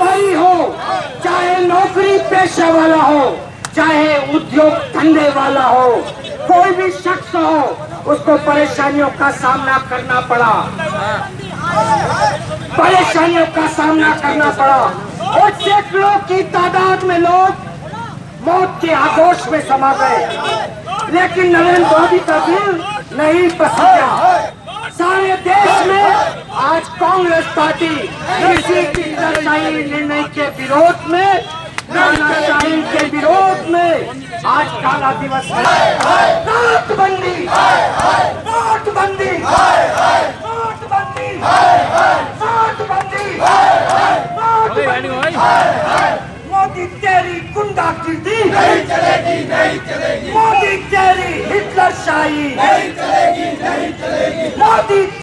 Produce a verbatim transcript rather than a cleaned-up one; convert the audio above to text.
भाई हो, चाहे नौकरी पेशा वाला हो, चाहे उद्योग धंधे वाला हो, कोई भी शख्स हो, उसको परेशानियों का सामना करना पड़ा, परेशानियों का सामना करना पड़ा। और सैकड़ों की तादाद में लोग मौत के आगोश में समा गए, लेकिन नरेंद्र मोदी का दिल नहीं पसीजा। सारे देश में आज कांग्रेस पार्टी इसी हिटलरशाही निर्णय के विरोध में, तानाशाही के विरोध में आज काला दिवस है। नोटबंदी, नोटबंदी, नोटबंदी, नोटबंदी, मोदी तेरी गुंडागिर्दी नहीं चलेगी, नहीं चलेगी। मोदी तेरी हिटलरशाही नहीं चलेगी, नहीं चलेगी। मोदी